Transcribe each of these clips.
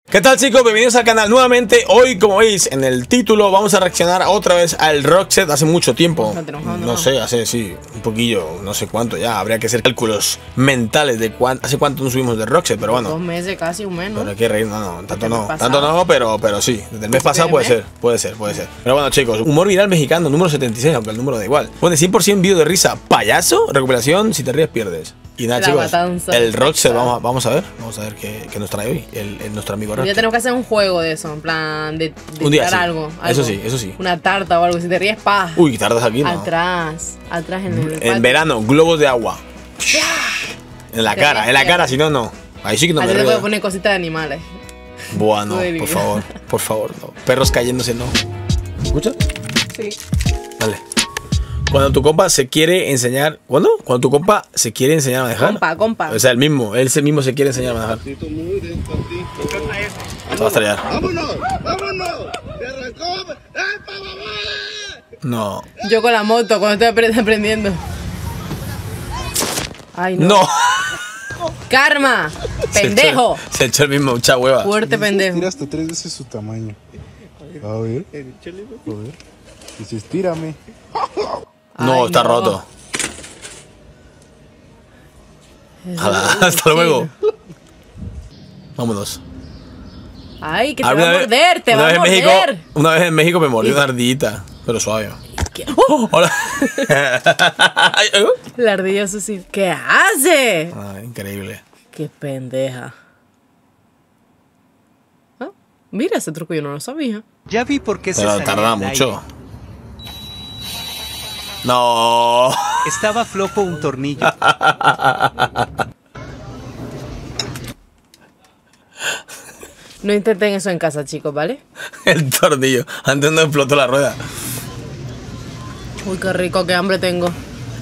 ¿Qué tal, chicos? Bienvenidos al canal nuevamente. Hoy, como veis en el título, vamos a reaccionar otra vez al Rockset. Hace mucho tiempo, no sé, hace un poquillo, no sé cuánto ya. Habría que hacer cálculos mentales de hace cuánto nos subimos de Rockset, pero bueno. 2 meses casi, un mes, ¿no? Pero hay que reír, tanto no, pero sí. Desde el mes pasado puede ser. Pero bueno, chicos, humor viral mexicano, número 76, aunque el número da igual. Pone 100% vídeo de risa, payaso, recuperación, si te ríes pierdes. Y nada, chicos, el Rockset, vamos a ver qué nos trae hoy nuestro amigo Rockset. Ya tenemos que hacer un juego de eso, en plan de un día, tirar sí. algo. Eso sí. Una tarta o algo, si te ríes, pa. Uy, tardas aquí, ¿no? Atrás en verano, globos de agua. En la cara, si no, no. Ahí sí que no me río. Te puedo poner cositas de animales. Buah, no, por favor, no. Perros cayéndose, no. ¿Escuchas? Sí. Vale. Cuando tu compa se quiere enseñar... ¿Cuándo? Cuando tu compa se quiere enseñar a manejar. Compa. O sea, él mismo se quiere enseñar a manejar. Te vas a estrellar. ¡Vámonos! No. Yo con la moto, cuando estoy aprendiendo. Ay, no. ¡No! ¡Karma! ¡Pendejo! Se echó el mismo, mucha hueva. Fuerte pendejo. Estira hasta 3 veces su tamaño. A ver. Dice, estírame. No, está roto. Hasta luego. Vámonos. Ay, que te va a morder, te va a morder. Una vez en México me mordió una ardillita, pero suave. Hola. La ardilla, eso sí. ¿Qué hace? Increíble. Qué pendeja. ¿Ah? Mira, ese truco yo no lo sabía. Ya vi por qué se Pero tarda mucho. No. Estaba flojo un tornillo. No intenten eso en casa, chicos, ¿vale? El tornillo. Antes no explotó la rueda. Uy, qué rico, qué hambre tengo.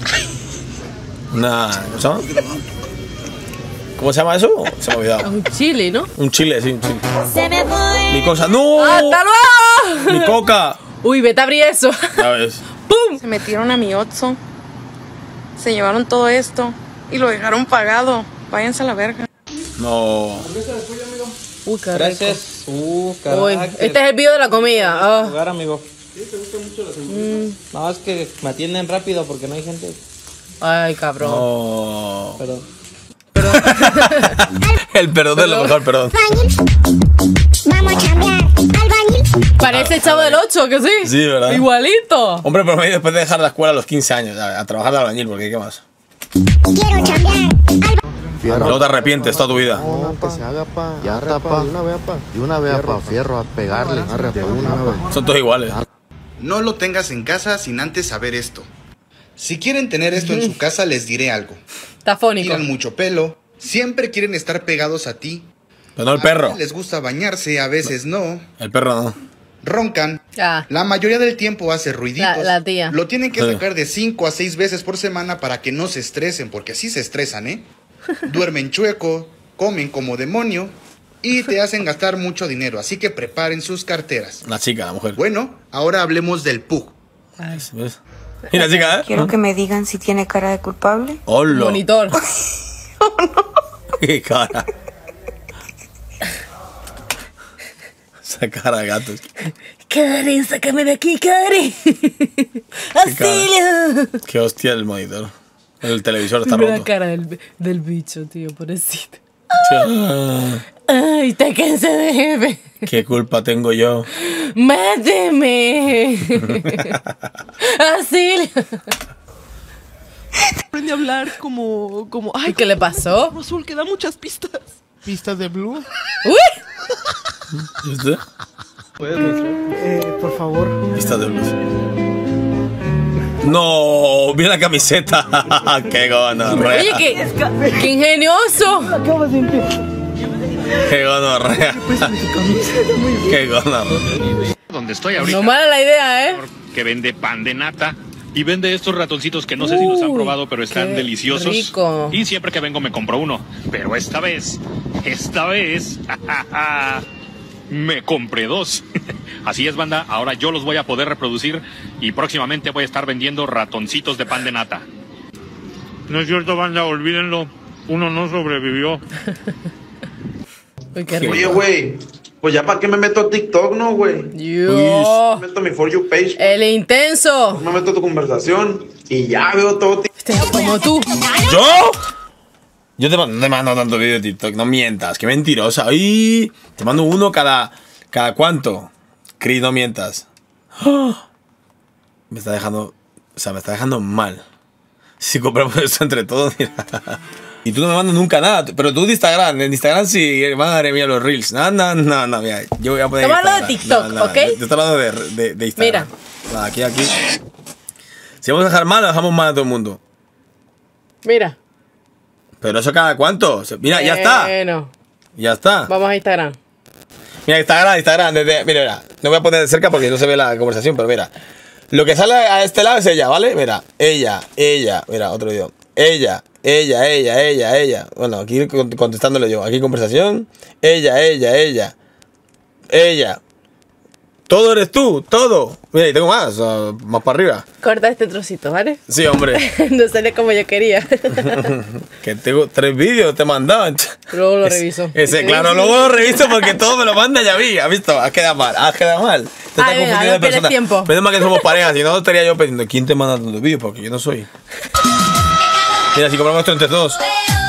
¿Cómo se llama eso? Se me ha olvidado. Un chile, ¿no? Un chile, sí, un chile. Mi cosa. ¡No! ¡Hasta luego! ¡Mi coca! Uy, vete a abrir eso. Ya ves. ¡Pum! Se metieron a mi Otso. Se llevaron todo esto y lo dejaron pagado. Váyanse a la verga. No. Uy, qué rico. Gracias. Uy, este es el video de la comida. Jugar, amigo. No, es que me atienden rápido porque no hay gente. Ay, cabrón. No. Perdón. El perdón es lo mejor, perdón. Vamos a cambiar. Albañil. Parece el Chavo del 8, que sí. Sí, ¿verdad? Igualito. Hombre, pero después de dejar la escuela a los 15 años, a trabajar de albañil, porque ¿qué más? Quiero cambiar. Luego te arrepientes toda tu vida. No, que se haga pa. Ya tapa. De una vez pa. Fierro a pegarle. De una vez. Son todos iguales. No lo tengas en casa sin antes saber esto. Si quieren tener esto en su casa, les diré algo. Está fónico. Tiran mucho pelo, siempre quieren estar pegados a ti. Pero no el perro. A veces les gusta bañarse, a veces no. El perro no. Roncan. La mayoría del tiempo hace ruiditos. La tía. Lo tienen que sacar de 5 a 6 veces por semana para que no se estresen, porque así se estresan, ¿eh? Duermen chueco, comen como demonio y te hacen gastar mucho dinero. Así que preparen sus carteras. La chica, la mujer. Bueno, ahora hablemos del pug. ¿Ves? Mira, chica, ¿eh? Quiero que me digan si tiene cara de culpable. ¡Hola! Monitor. ¡Qué cara! Esa cara de gato. Karen, sácame de aquí, Karen. ¡Auxilio! Qué hostia el monitor. El televisor está Mira roto. la cara del bicho, tío, pobrecito. Ay, te cansé de jefe. ¿Qué culpa tengo yo? ¡Máteme! ¡Auxilio! Aprende a hablar como... Ay, ¿Qué le pasó? Azul, que da muchas pistas. ¿Pistas de Blue? ¡Uy! ¿Viste? Por favor. Pistas de luz. No, mira la camiseta. Qué gonorrea. Oye, qué ingenioso. Qué gonorrea. Qué gonorrea. Donde estoy ahorita. No mala la idea, ¿eh? Que vende pan de nata y vende estos ratoncitos que no sé si los han probado, pero están deliciosos. Rico. Y siempre que vengo me compro uno. Pero esta vez, me compré 2. Así es, banda, ahora yo los voy a poder reproducir y próximamente voy a estar vendiendo ratoncitos de pan de nata. No es cierto, banda, olvídenlo. Uno no sobrevivió. Uy, qué rico. Oye, güey, Pues ya para qué me meto a TikTok, ¿no, güey? Yo. Me meto a mi For You page. El intenso. Me meto a tu conversación y ya veo todo. Como tú. ¿Yo? Yo te mando tanto vídeo de TikTok, no mientas, qué mentirosa. ¡Ay! Te mando uno cada cuánto. Chris, no mientas. ¡Oh! Me está dejando, o sea, me está dejando mal. Si compramos esto entre todos, mira. Y tú no me mandas nunca nada, pero tú de Instagram, en Instagram sí, madre mía, los reels. No, mira, yo voy a poner. Estamos hablando de TikTok, ¿ok? Yo estoy hablando de Instagram. Mira. Aquí. Si vamos a dejar mal, lo dejamos mal a todo el mundo. Mira. Pero eso cada cuánto. Mira, ya está. Bueno. Ya está. Vamos a Instagram. Mira, Instagram. Mira. No voy a poner de cerca porque no se ve la conversación, pero mira. Lo que sale a este lado es ella, ¿vale? Mira, ella. Mira, otro video. Ella. Bueno, aquí contestándole yo. Aquí conversación. Ella. Todo eres tú, todo. Mira, y tengo más para arriba. Corta este trocito, ¿vale? Sí, hombre. No sale como yo quería. Que tengo 3 vídeos, te he mandado. Luego lo reviso. Claro, luego lo reviso porque todo me lo manda ya vi. ¿Has visto? Has quedado mal. Te estás confundiendo de persona. Menos mal que somos parejas, si no estaría yo pensando, ¿quién te manda tantos vídeos? Porque yo no soy. Mira, si compramos esto entre todos.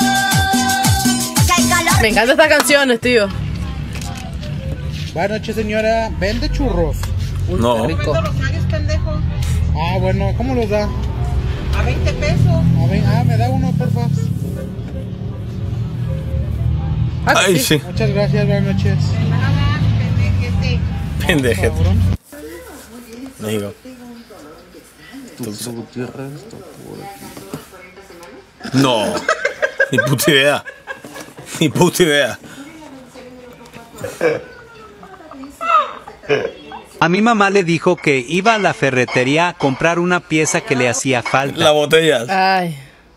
Me encantan estas canciones, tío. Buenas noches, señora. ¿Vende churros? No. Rico. Ah, bueno, ¿cómo los da? A 20 pesos. Me da uno, por favor. Ay, sí. Muchas gracias, buenas noches. Nada, Pendejete. México. No. Ni puta idea. A mi mamá le dijo que iba a la ferretería a comprar una pieza que le hacía falta. Las botellas. Ay.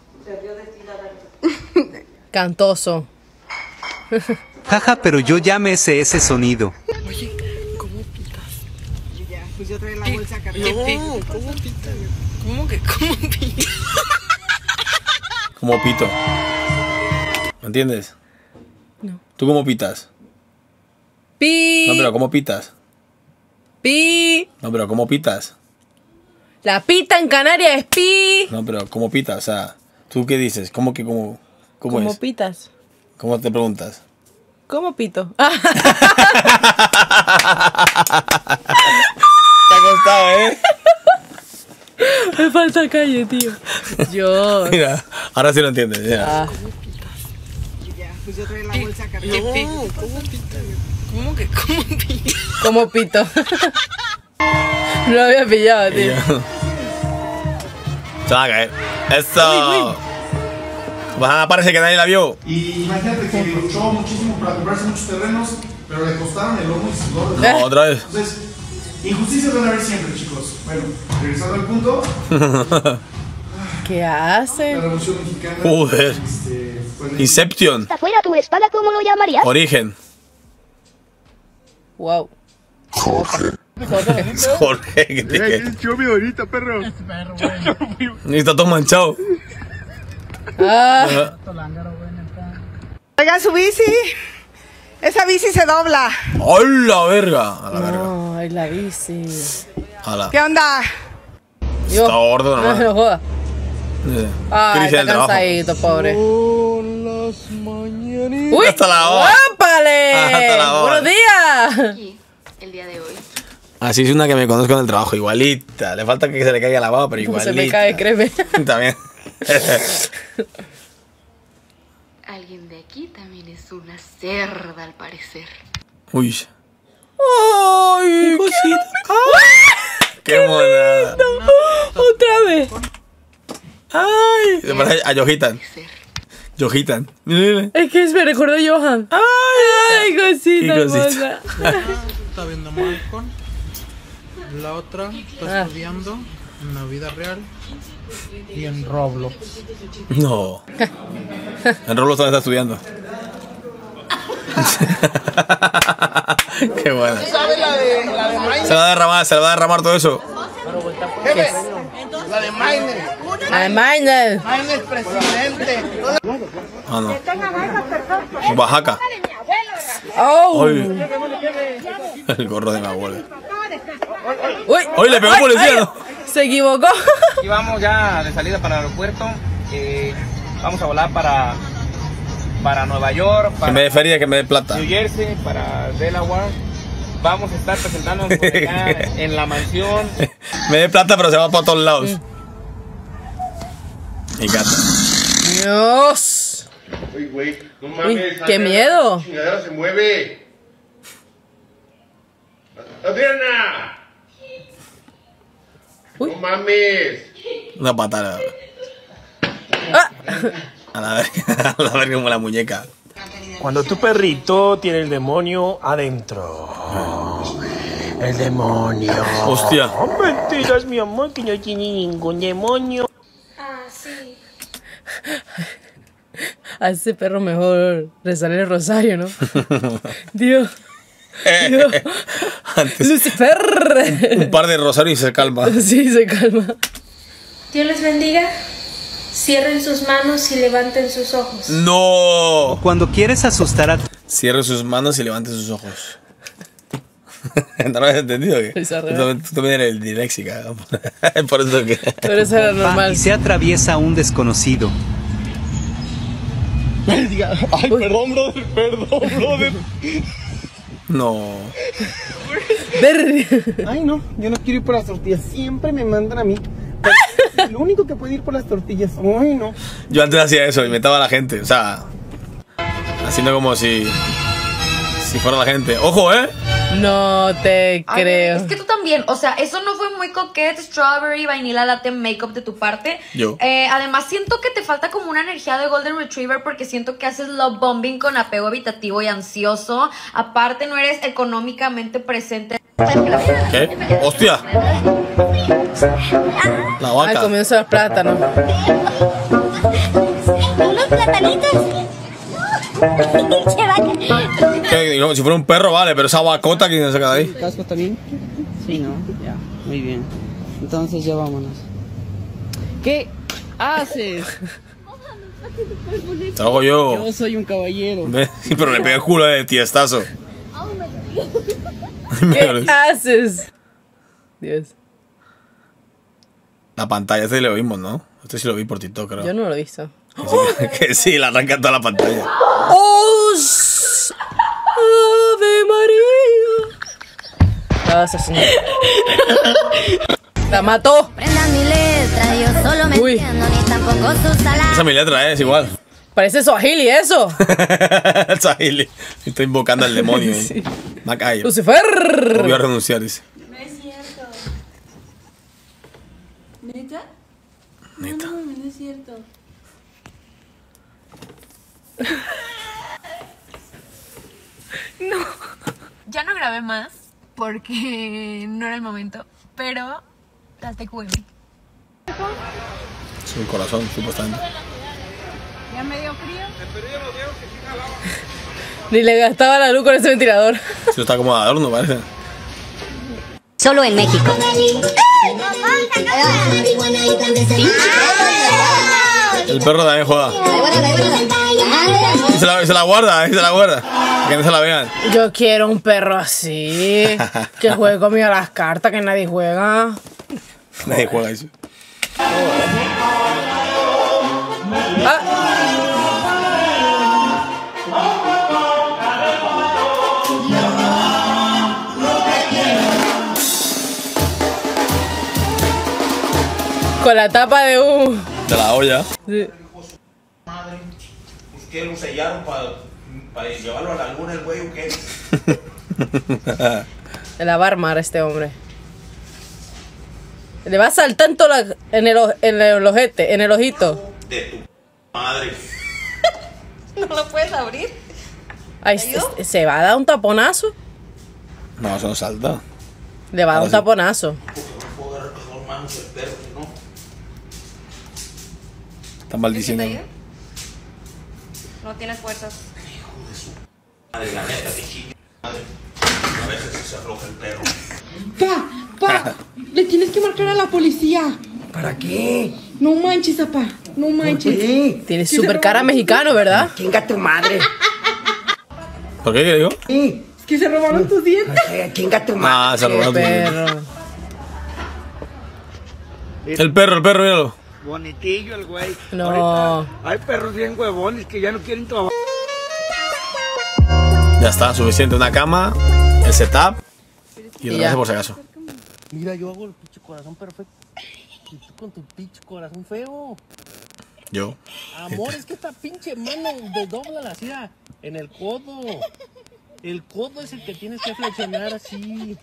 Cantoso. Jaja, pero yo ya me sé ese sonido. Oye, ¿cómo pitas? Ya, pues yo traigo la bolsa acá. No, ¿cómo pitas? ¿Cómo pitas? Como pito. ¿Me entiendes? No. ¿Tú cómo pitas? Pi. No, pero ¿cómo pitas? Pi. No, pero ¿cómo pitas? La pita en Canarias es pi. No, pero ¿cómo pitas? O sea, ¿tú qué dices? ¿Cómo ¿Cómo es? pitas? ¿Cómo te preguntas? ¿Cómo pito? Te ha costado, ¿eh? Me falta calle, tío. Yo. Mira, ahora sí lo entiendes. Ah. Ya, pues yo traigo la bolsa acá. No, ¿cómo pitas? ¿Cómo pitas? ¿Cómo pito? No lo había pillado, tío. Se va a caer. ¡Eso! Parece que nadie la vio. Y imagínate que luchó muchísimo para comprarse muchos terrenos, pero le costaron el lomo y sudor. No, otra vez. Entonces, injusticias van a haber siempre, chicos. Bueno, regresando al punto. ¿Qué hace? La Revolución Mexicana. Joder. Inception. ¿Está fuera tu espada? ¿Cómo lo llamarías? Origen. Wow. Jorge, ¿qué te queda? Yo mi ahorita, perro. Y está todo manchado. Ah. Oigan su bici. Esa bici se dobla. ¡Ay, la verga! A la verga. No, ay, la bici. A ¿Qué onda? Está gordo, No nomás. me lo jodas. Ay, Crisis está del trabajo. cansadito, pobre. Uy, hasta la hora. ¡Guápale! Hasta la hora. ¡Buenos días! El día de hoy. Así es una que me conozco en el trabajo, igualita. Le falta que se le caiga la baba, pero No igualita. se me cae, créeme. También. Alguien de aquí también es una cerda, al parecer. Uy. ¡Ay, cosita! ¡Qué monada! ¡Otra vez! ¡Ay! Se parece a Yohitan. Yohitan. Mira. Es que me recordó Johan. ¡Ay, cosita! Qué cosita. hermosa! Está viendo Malcolm. La otra está estudiando en la vida real y en Roblox. No. En Roblox también está estudiando. Qué buena. ¿Sabes la de Miner? Se va a derramar todo eso. ¿Qué ves? La de Miner. La de Miner. Miner presidente. Ah, no. Oaxaca. ¡Oh! Uy. El gorro de mi abuela. ¡Uy! ¡Uy, le pegó un policía! ¿No? Se equivocó. Y vamos ya de salida para el aeropuerto. Vamos a volar para Nueva York, Que me dé feria, que me dé plata. New Jersey, para Delaware. Vamos a estar presentándonos por acá en la mansión. Me dé plata, pero se va para todos lados. Mi gata. Dios. Uy, güey, no mames. Uy, qué miedo. La chingadera se mueve. ¡Adriana! Uy. No mames. Una patada. A la verga como la muñeca. Cuando tu perrito tiene el demonio adentro. El demonio. Hostia. Oh, mentiras, mi amor, que no tiene ningún demonio. Ah, sí. A ese perro mejor rezarle el rosario, ¿no? Dios. Dios. Antes, Lucifer. un par de rosarios y se calma. Sí, se calma. Dios les bendiga. Cierren sus manos y levanten sus ojos. ¡No! Cuando quieres asustar a... Cierre sus manos y levante sus ojos. ¿No lo has entendido? ¿Qué? Tú también eres disléxica. Por eso que... Pero eso era normal. Y se atraviesa un desconocido. Ay, perdón, brother. No. Ay, no, yo no quiero ir por las tortillas. Siempre me mandan a mí. El único que puede ir por las tortillas. Ay, no. Yo antes hacía eso, inventaba a la gente. O sea, haciendo como si fuera la gente. ¡Ojo, eh! No te creo. Es que tú también, o sea, eso no fue muy coquette, strawberry, vanilla latte makeup de tu parte. Yo. Además, siento que te falta como una energía de Golden Retriever porque siento que haces love bombing con apego evitativo y ansioso. Aparte, no eres económicamente presente. ¿Qué? ¡Hostia! La vaca. Al comienzo los plátanos. Unos platanitos. ¿Qué? Como si fuera un perro, vale, pero esa vacota que se saca de ahí. ¿Casco está bien? Sí, ¿no? Ya, muy bien. Entonces ya vámonos. ¿Qué haces? Te lo hago yo. Yo soy un caballero. Sí, pero le pega el culo de tiestazo. ¿Qué haces? Dios. La pantalla, este lo vimos, ¿no? Este sí lo vi por TikTok, creo. Yo no lo he visto. Que sí, la arranca toda la pantalla. ¡Oh! ¡Ave María! ¡La mató! Prendan mi letra, yo solo me entiendo, ni tampoco sus saladas. Esa es mi letra, es igual. Parece Swahili eso. Swahili. Estoy invocando al demonio. Sí. Macayo. Lucifer. Voy a renunciar, dice. No es cierto. ¿Neta? Neta. No, no es cierto. No. Ya no grabé más porque no era el momento, pero las TQM. Es un corazón, supuestamente. ¿Ya me dio frío? Ni le gastaba la luz con ese ventilador. Eso está como de adorno, parece. Solo en México. El perro también juega. Y se la guarda, se la guarda. Que no se la vean. Yo quiero un perro así. Que juegue conmigo a las cartas, que nadie juega. Nadie juega eso. Con la tapa de De la olla. Sí. ¿Qué lo sellaron para llevarlo a la luna el güey o qué? La va a armar este hombre. Le va a saltar en el ojete, en el ojito. De tu madre. ¿No lo puedes abrir? Ay, se va a dar un taponazo. No, eso no salta. Le va a dar un taponazo. Están maldiciendo. No tienes fuerzas. Madre, la neta, te chingue. Madre. A veces se afloja el perro. Pa, le tienes que marcar a la policía. ¿Para qué? No manches, papá. No manches. Tienes súper cara mexicano, ¿verdad? Chinga tu madre. ¿Por qué? ¿Qué digo? Sí, es que se robaron tus dientes. Chinga tu madre. Ah, se robaron tus dientes. El perro, míralo. Bonitillo el güey. No. Ahorita hay perros bien huevones que ya no quieren trabajar. Ya está, suficiente. Una cama, el setup y el resto por si acaso. Mira, yo hago el pinche corazón perfecto. Y tú con tu pinche corazón feo. Yo. Amor, es que esta pinche mano de dobla así en el codo. El codo es el que tienes que flexionar así.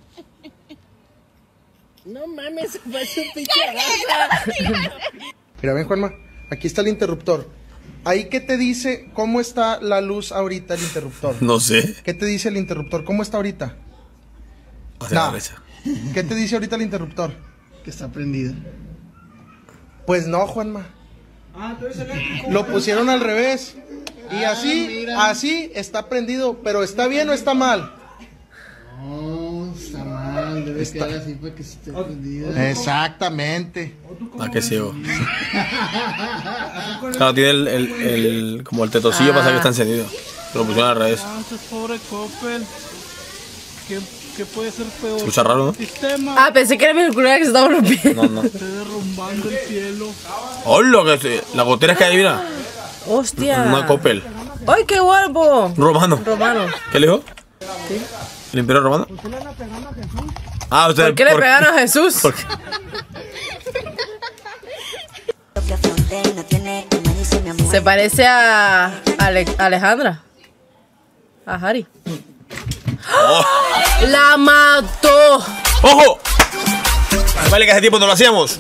No mames, parece un pinche garza. Mira, ven, Juanma, aquí está el interruptor. Ahí, ¿qué te dice? ¿Cómo está la luz ahorita, el interruptor? No sé. ¿Qué te dice el interruptor? ¿Cómo está ahorita? Hacia la derecha. ¿Qué te dice ahorita el interruptor? Que está prendido. Pues no, Juanma. Ah, tú eres eléctrico. Lo pusieron al revés. Y así está prendido. Pero ¿está bien o está mal? No, está mal. Debe quedar así para que esté prendido. Exactamente. Ah, qué ciego. Claro, tiene el como el tetocillo para saber que está encendido. Lo pusieron al revés. Pobre Coppel. ¿Qué puede ser peor? Escucha raro, ¿no? Sistema. Pensé que era mi auricular que se estaba rompiendo. No. Está derrumbando el cielo. ¡Hola! La gotera es que hay, mira. Hostia. Una Coppel. ¡Ay, qué guapo! Romano. ¿Qué le dijo? ¿Sí? ¿El imperio romano? Ah, usted, ¿Por qué le pegaron a Jesús? Porque... Se parece a Alejandra. A Harry. Oh. ¡La mató! ¡Ojo! Vale, que hace tiempo no lo hacíamos.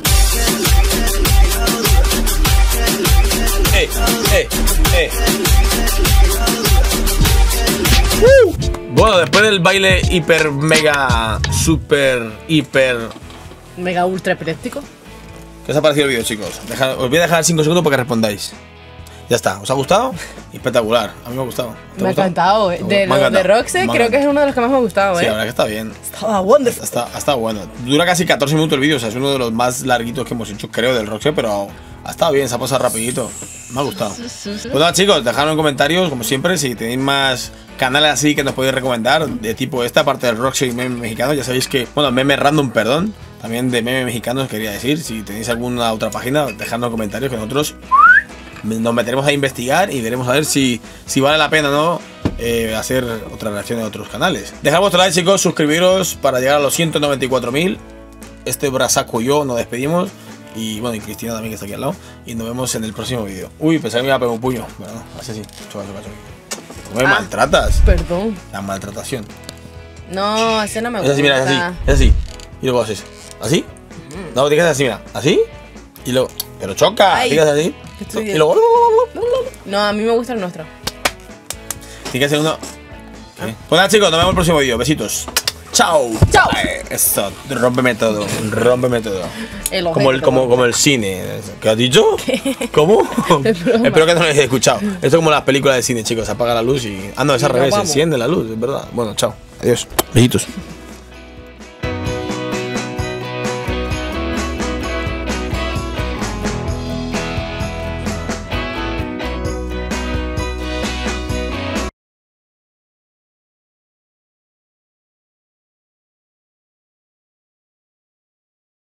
Bueno, después del baile hiper, mega, super, hiper... Mega ultra epiléptico. ¿Qué os ha parecido el vídeo, chicos? Os voy a dejar 5 segundos para que respondáis. Ya está, ¿os ha gustado? Espectacular, a mí me ha gustado. Me ha encantado. De Roxy creo que es uno de los que más me ha gustado, Sí, la verdad que está bien. Estaba wonderful. Ha estado bueno. Dura casi 14 minutos el vídeo, o sea, es uno de los más larguitos que hemos hecho, creo, del Roxy, pero ha estado bien, se ha pasado rapidito. Me ha gustado. Pues nada, chicos, dejadlo en comentarios, como siempre, si tenéis más canales así que nos podéis recomendar, de tipo esta, parte del Roxy y meme mexicano, ya sabéis que, bueno, meme random, perdón, también de meme mexicano os quería decir, si tenéis alguna otra página, dejadlo en comentarios que nosotros nos meteremos a investigar y veremos a ver si vale la pena, ¿no? Hacer otra reacción en otros canales. Dejad vuestro like, chicos, suscribiros para llegar a los 194.000. Este brazaco y yo nos despedimos. Y bueno, y Cristina también, que está aquí al lado. Y nos vemos en el próximo vídeo. Uy, pensaba que me iba a pegar un puño. Bueno, no, así sí. Choca. ¿Cómo me maltratas? Perdón. La maltratación. No, así no me gusta. Es así, mira, es así. Y luego haces así. No, te quedas así, mira. Así. Y luego... Pero choca. Te quedas así. Y luego... No, a mí me gusta el nuestro. Tiene que hacer uno... Pues nada, chicos, nos vemos en el próximo vídeo. Besitos. Chao. Chao. Eso, rómpeme todo. El como el cine. ¿Qué has dicho? ¿Cómo? Espero que no lo hayáis escuchado. Esto es como las películas de cine, chicos. Se apaga la luz y... Ah, no, es al revés. Se enciende la luz, es verdad. Bueno, chao. Adiós. Besitos.